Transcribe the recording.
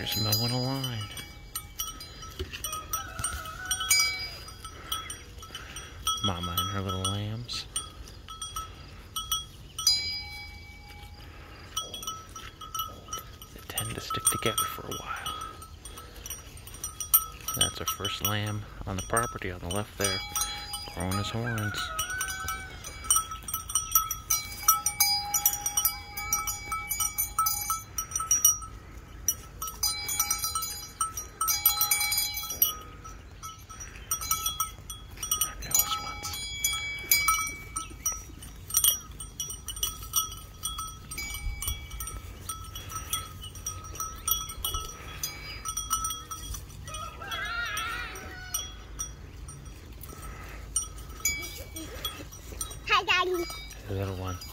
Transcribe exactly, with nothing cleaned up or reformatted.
There's mowing a line. Mama and her little lambs. They tend to stick together for a while. That's our first lamb on the property on the left there, growing his horns. Hi, Daddy. The little one.